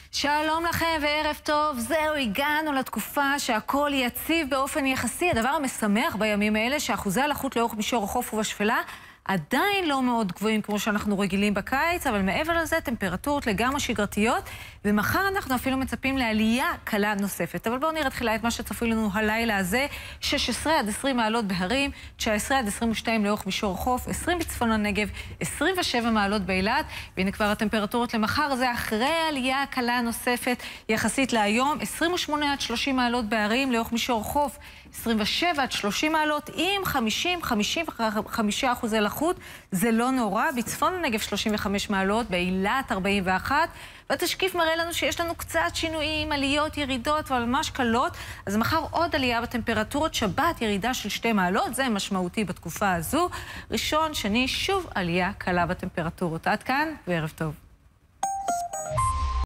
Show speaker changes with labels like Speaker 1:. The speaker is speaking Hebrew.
Speaker 1: שלום לכם וערב טוב. זהו, הגענו לתקופה שהכל יציב באופן יחסי. הדבר המשמח בימים האלה שאחוזי הלחות לאורך מישור החוף ובשפלה עדיין לא מאוד גבוהים כמו שאנחנו רגילים בקיץ, אבל מעבר לזה טמפרטורות לגמרי שגרתיות, ומחר אנחנו אפילו מצפים לעלייה קלה נוספת. אבל בואו נראה תחילה את מה שצפוי לנו הלילה הזה: 16 עד 20 מעלות בהרים, 19 עד 22 לאורך מישור החוף, 20 בצפון הנגב, 27 מעלות באילת. והנה כבר הטמפרטורות למחר, זה אחרי העלייה קלה נוספת יחסית להיום: 28 עד 30 מעלות בהרים לאורך מישור החוף, 27 עד 30 מעלות עם 55% לחות, זה לא נורא. בצפון הנגב 35 מעלות, באילת 41. והתשקיף מראה לנו שיש לנו קצת שינויים, עליות, ירידות, אבל ממש קלות. אז מחר עוד עלייה בטמפרטורות, שבת ירידה של 2 מעלות, זה משמעותי בתקופה הזו. ראשון, שני, שוב עלייה קלה בטמפרטורות. עד כאן וערב טוב.